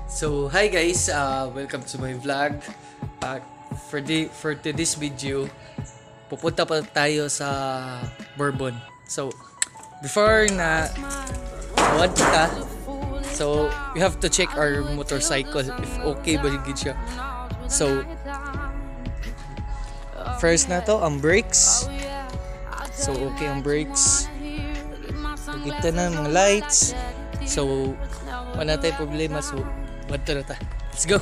So hi guys, welcome to my vlog. Uh, for this video, pupunta pa tayo sa Bourbon. So before na awad kita, so we have to check our motorcycle if okay ba gid siya. So first na to ang brakes. So okay ang brakes. Kita na mga lights. So wala tayong problema. So wadto na ta. Let's go.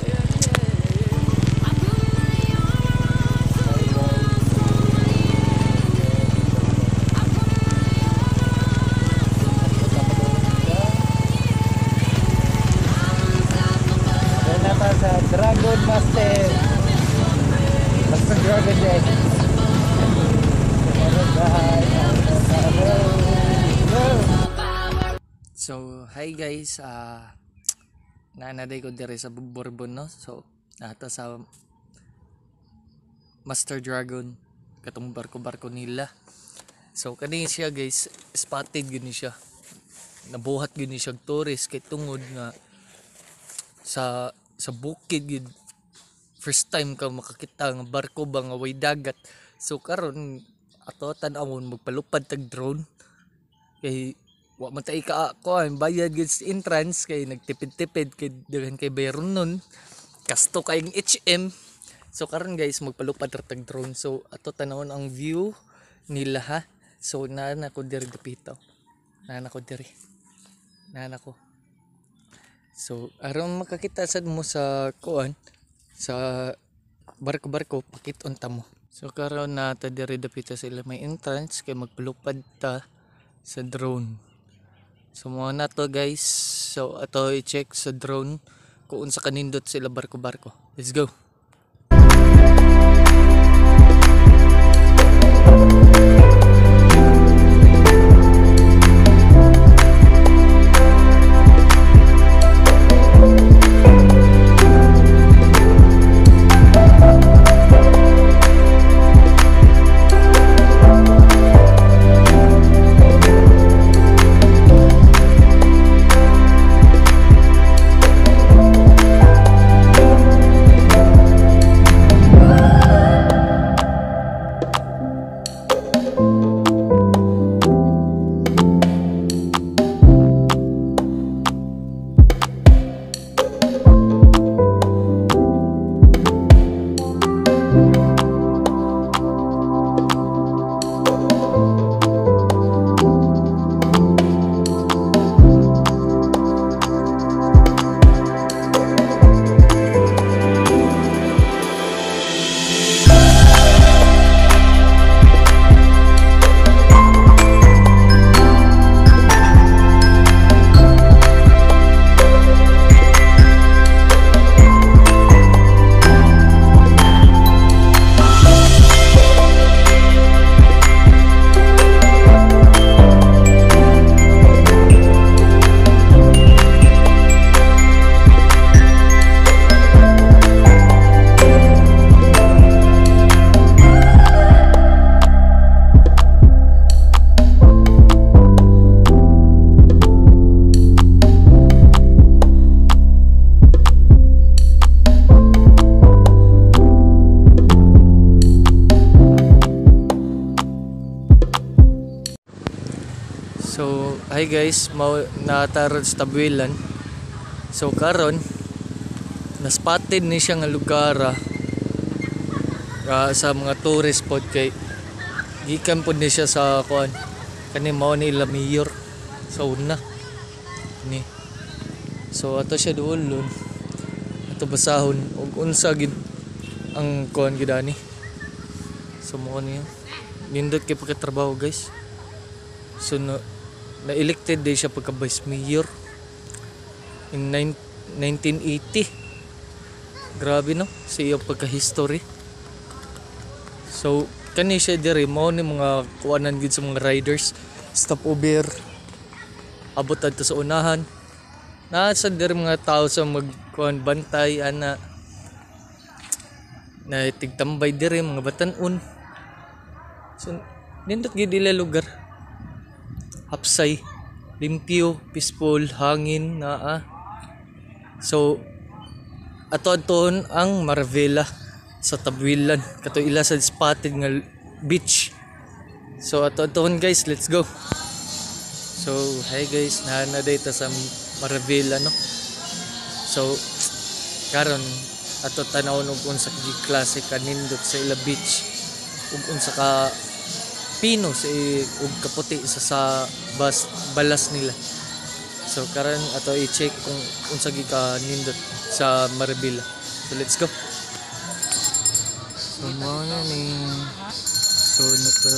Sa Dragon Master Dragon Jet. So hi guys, naanaday ko dire sa Bourbon, no? So nata sa Master Dragon katong barko nila. So kani siya guys, spotted gini siya, nabuhat gini siya tourist kay tungod nga sa bukid gid first time ka makakita nga barko ba nga way dagat. So karon ato tan-awon magpalupad tag drone kay wa man tay ka bayad gid sa entrance kay nagtipid-tipid kay daghan kay bayaron nun kasto kayong HM. So karon guys magpalupad tag drone. So ato tanawon ang view nila ha. So nana ko diri dapito, nana ko. So aron makakita sad mo sa kuan sa barko pakit-on ta mo. So karon na ta diri dapita sa ila may entrance kay magpalupad ta sa drone. So mo na to guys. So ato i-check sa drone kung unsa kanindot sila barko. Let's go. So hi guys, natarod sa Tabuelan. So karon na-spotted ni siya nga lugar sa mga tourist spot kay gikan pud ni siya sa kuan kani mao ni La Mayor. So una ni. So ato siya duolon. Ato basahon og unsa gid ang kuan gid ani. So mo niya. Nindot kay pagkatrabaho guys. So na-elected din siya pagka vice mayor in 1980. Grabe no, sa iyang pagka-history. So kani siya diri mao ni mga kuanan gid sa mga riders, stopover, abot adto sa unahan. Nasa diri mga tao sa magkuan bantay ana na tigtambay diri mga batan-on. So nindot gid ila lugar. Hapsay, limpyo, peaceful, hangin naa. So ato ang Maravilla sa Tabwilan kato ila sa spotted nga beach. So ato-atoon guys, let's go. So hi guys, na data sa Maravilla no. So karon ato tanawon og unsa gi klase ka nindot sa ila beach ug unsa ka pino sa ug kaputi sa balas nila. So karon ato i-check kung unsa gi ka nindot sa Maravilla. So let's go. So mo na ni so nata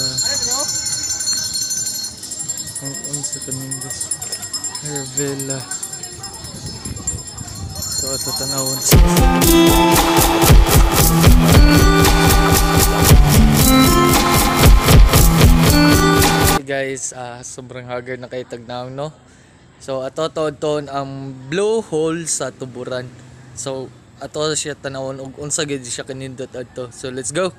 ang unsa ka nindot Maravilla. So ato tanawon. Guys, sobrang haggard na kay tagnaw no. So ato ton ang blue hole sa Tuburan. So ato siya tanawon og unsa gid siya kanindot adto. So let's go.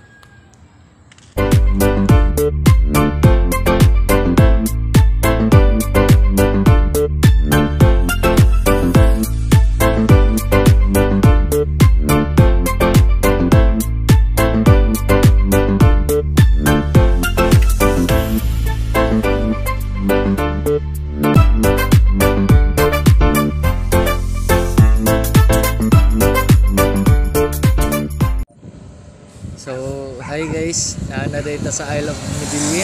So, hi guys, na-data sa Isle of Medellin.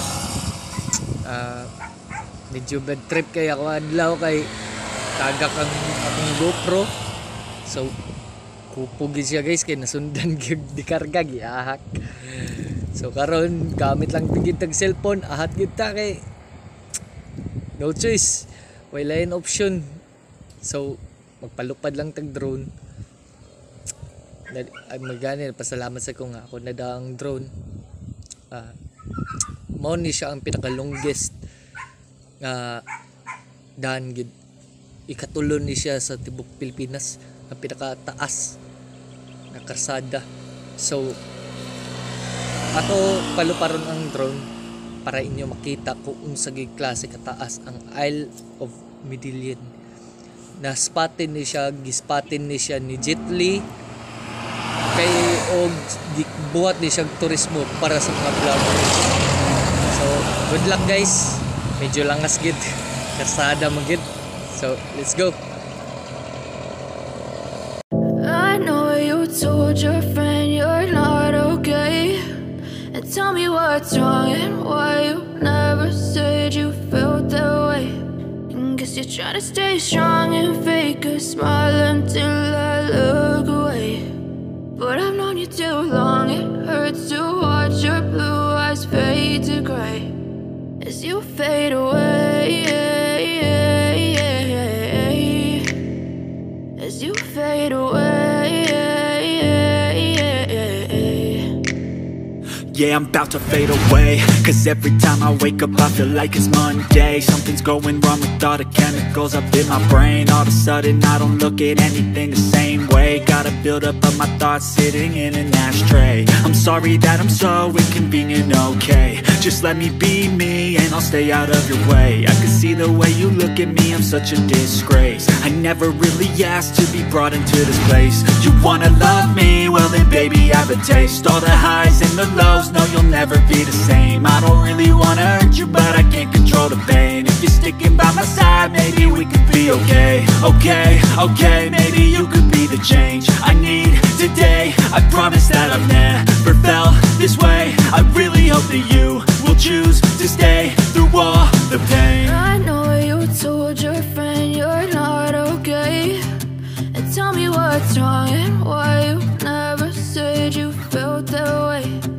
Medyo bad trip kay ako adlaw kay tagak ang akong GoPro. So, kupugin siya guys kay nasundan gyud di karga giahak. So karon gamit lang tigid tag cellphone, ahat gyud ta kay no choice. Wala in option. So, magpalupad lang tag drone. Ay magani pasalamat sa ko nga ako nadaang drone. Mao ni siya ang pinaka longest nga daan gid. Ikatulon ni siya sa tibok Pilipinas, ang pinaka taas na karsada. So ato paluparon ang drone para inyo makita kung unsa gyud klase ka taas ang Isle of Medellin. Na spotted ni siya, gispatin ni siya ni Jet Li kay og buhat ni siyang turismo para sa mga vloggers. So good luck guys, medyo langas gid karsada man gid. So let's go. I know you told your friend you're not okay, and tell me what's wrong and why you never said you felt that way. And guess you're trying to stay strong and fake a smile until I look away. But I've known you too long, it hurts to watch your blue eyes fade to gray as you fade away, as you fade away. Yeah, I'm about to fade away, cause every time I wake up I feel like it's Monday. Something's going wrong with all the chemicals up in my brain. All of a sudden I don't look at anything the same way. Gotta build up of my thoughts sitting in an ashtray. I'm sorry that I'm so inconvenient, okay. Just let me be me and I'll stay out of your way. I can see the way you look at me, I'm such a disgrace. I never really asked to be brought into this place. You wanna love me? Well then baby I have a taste. All the highs and the lows, no you'll never be the same. I don't really wanna hurt you but I can't control the pain. If you're sticking by my side maybe we could be okay. Okay, maybe you could be the change I need today. I promise that I've never felt this way. I really hope that you will choose to stay through all the pain. I know you told your friend you're not okay, and tell me what's wrong and why you never said you felt that way.